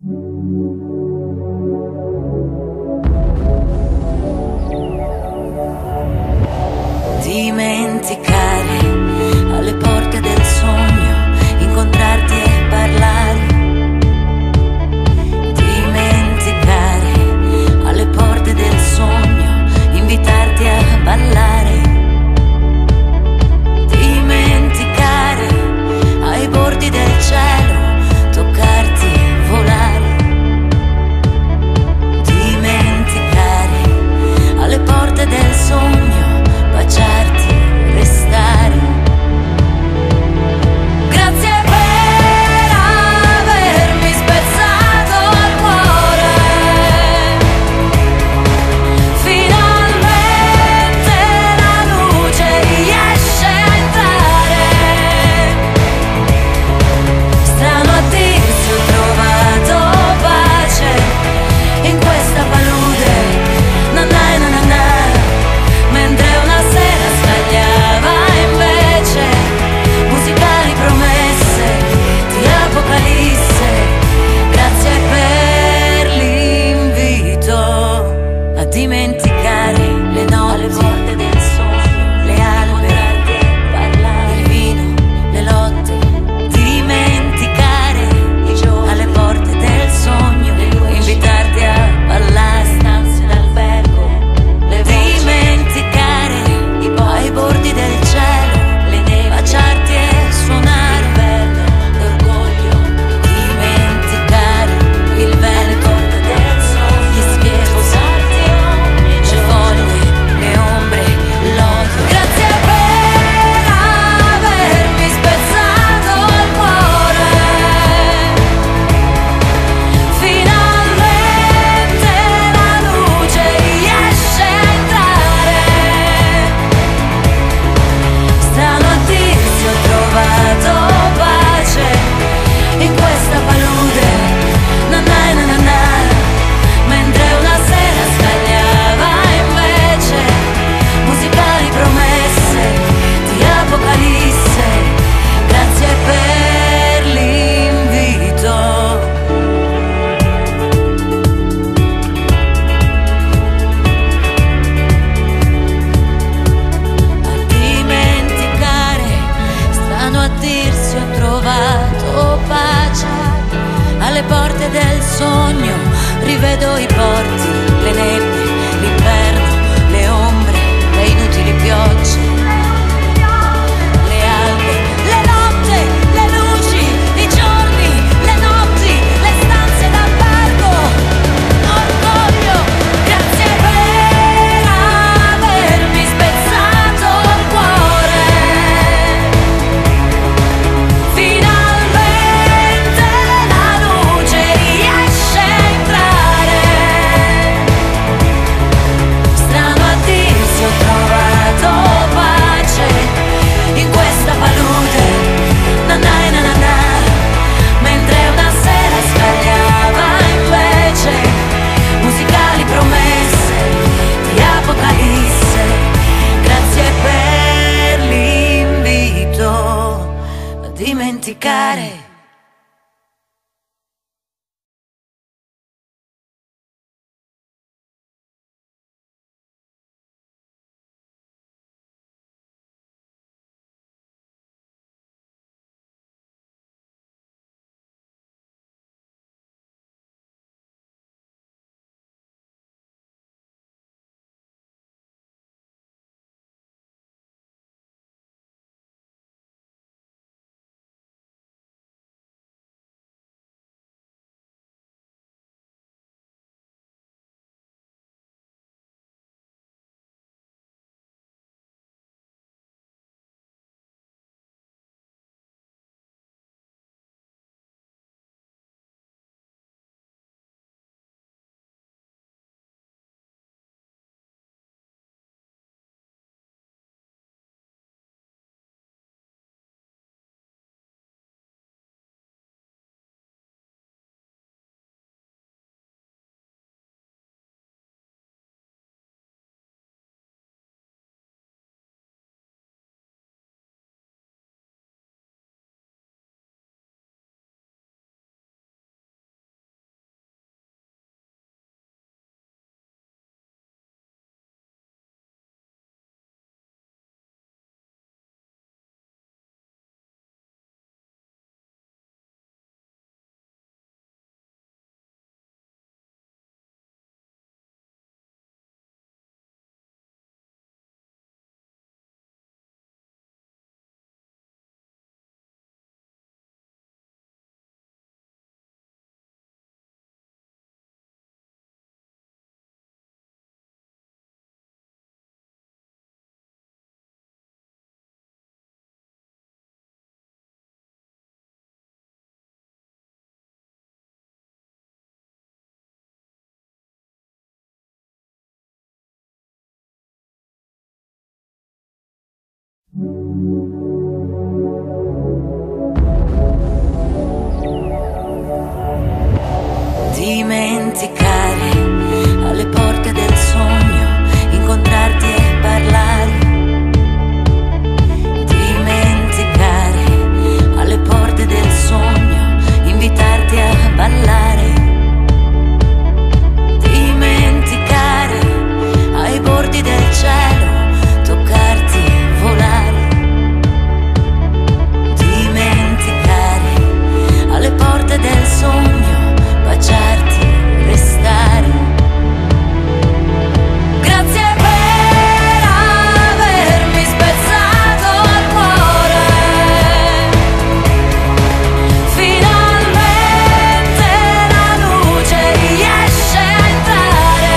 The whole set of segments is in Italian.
Dimenticare alle porte del sogno, incontrarti e parlare. Dimenticare alle porte del sogno, invitarti a ballare. Dimenticare ai bordi del cielo, toccarti e volare. Dimenticare alle porte del sogno, baciarti, restare. Grazie per avermi spezzato il cuore. Finalmente la luce riesce a entrare. Strano a dirsi, ho trovato pace in questa palude. Nanai nanana. Mentre una sera stagliava invece musicali promesse di Apocalisse. Grazie per l'invito a dimenticare le notti, le volte del sogno, le albe, il vino, le lotte. Dimenticare i giorni alle porte del sogno, invitarti a ballare, stanze d'albergo, le voci. Dimenticare ai bordi del cielo, le nevi, baciarti e suonare verde d'orgoglio. Dimenticare il vento del sole, gli schiefo salti, le foglie, le ombre, l'odio. Grazie per avermi spezzato il cuore. Finalmente la luce riesce a entrare. Strano a dirsi, ho trovato pace in questa palude. Nanai nanana. Mentre una sera stagliava invece musicali promesse di Apocalisse. Grazie per l'invito a dimenticare. Strano a dirsi, ho trovato pace alle porte del sogno. Rivedo i porti, le nebbie, l'inverno, le ombre, le inutili piogge, le albe, le notte, le luci, i giorni, le notti, le stanze d'albergo, orgoglio. Grazie per avermi spezzato il cuore. Finalmente la luce riesce a entrare. Dimenticare alle porte del sogno, incontrarti e parlare. Dimenticare alle porte del sogno, invitarti a ballare. Dimenticare ai bordi del cielo, toccarti e volare. Dimenticare alle porte del sogno, baciarti, restare. Grazie per avermi spezzato il cuore. Finalmente la luce riesce a entrare.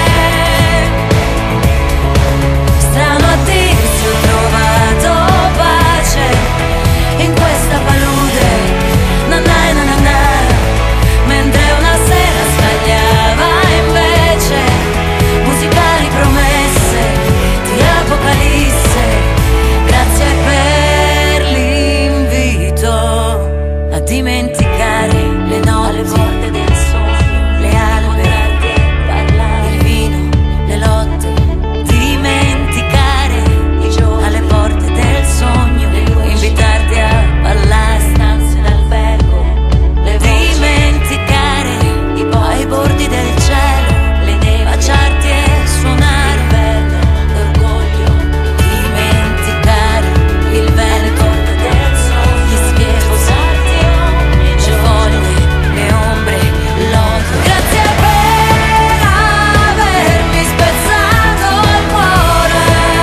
Strano a dirsi, ho trovato pace in questa palude. Nanai nanana. Mentre una sera sbagliava invece, musicali promesse di Apocalisse. Grazie per l'invito a dimenticare le notti, le porte del sogno, le albe, il vino, le lotte. Dimenticare i giorni alle porte del sogno, invitarti a ballare, stanze d'albergo, le dimenticare ai bordi del cielo, le nevi, baciarti e suonare bello, l'orgoglio. Dimenticare il Veneto del sogno, gli schieri, sposarti ogni giorno, le foglie, le ombre, l'odio. Grazie per avermi spezzato il cuore.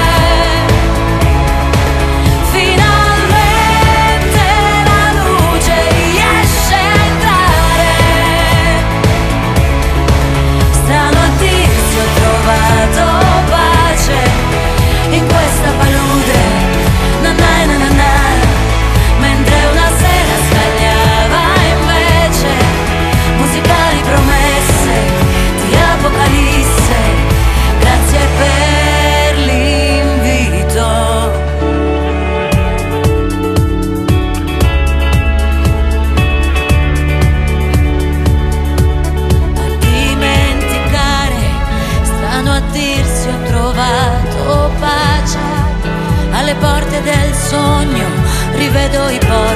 Finalmente la luce riesce a entrare. Strano a dirsi, ho trovato pace in questa palude. Nanai nanana. Mentre una sera sbagliava invece, musicali promesse di Apocalisse. Grazie per l'invito a dimenticare. Strano a dirsi, ho trovato pace alle porte del sogno, rivedo i porti